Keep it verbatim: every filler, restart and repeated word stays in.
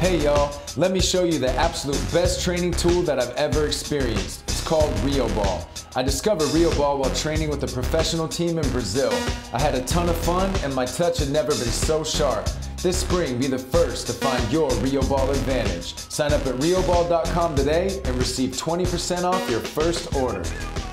Hey y'all, let me show you the absolute best training tool that I've ever experienced. It's called RIOBOL. I discovered RIOBOL while training with a professional team in Brazil. I had a ton of fun and my touch had never been so sharp. This spring, be the first to find your RIOBOL advantage. Sign up at riobol dot com today and receive twenty percent off your first order.